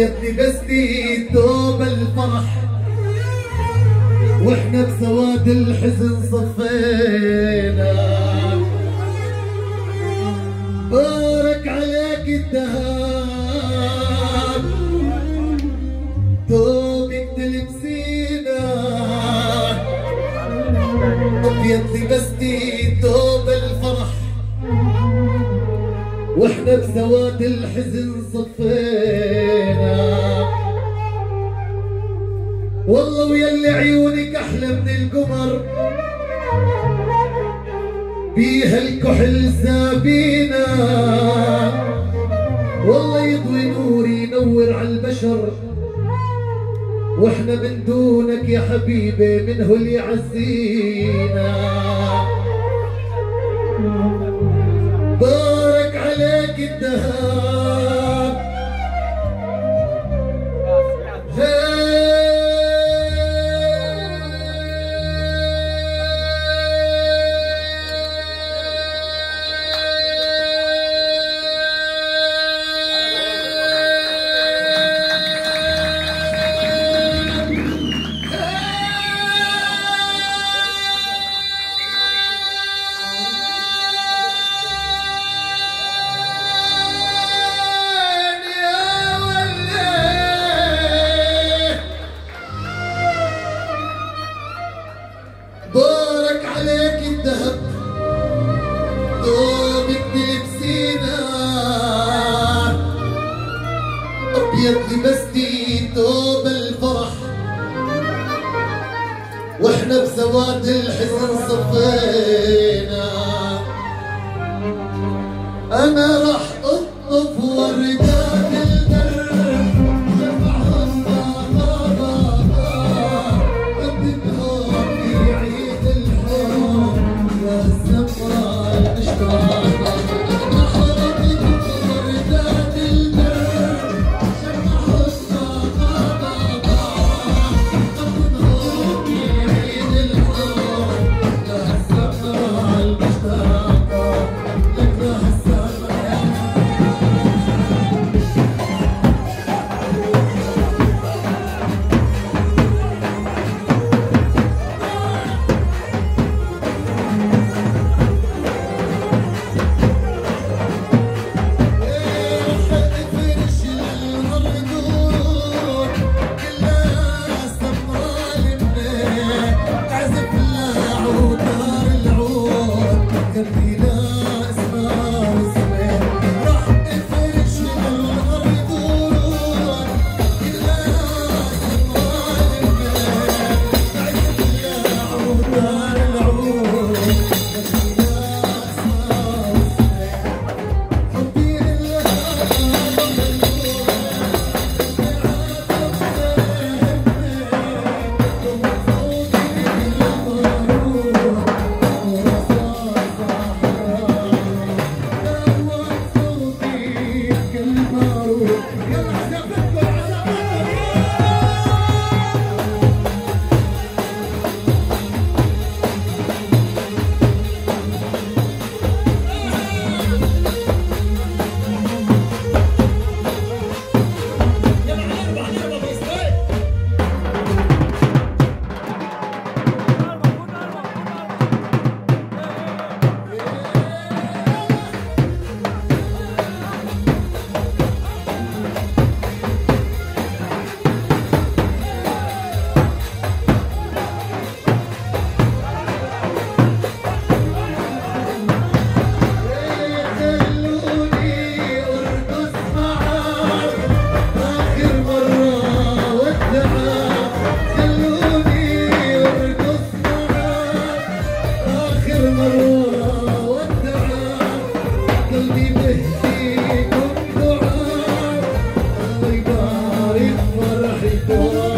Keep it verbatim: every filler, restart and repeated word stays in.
ابيض لبستي ثوب الفرح واحنا بسواد الحزن صفينا. بارك عليك الذهب ثوبك تلبسينا، ابيض لبستي ثوب الفرح واحنا بسواد الحزن صفينا. والله ويلي عيونك احلى من القمر بيها الكحل سابينا. والله يضوي نوري ينور على البشر واحنا من دونك يا حبيبي منه اللي يعزينا. بارك عليك الذهب لبستي ثوب الفرح واحنا بسواد الحزن صفينا. انا راح اطلب وردات البر شفعهم بابا قدمهم في عيد الحب يا الزمرة المشتاقة. قلبي بهديكم دعاء الله يبارك فرحكم.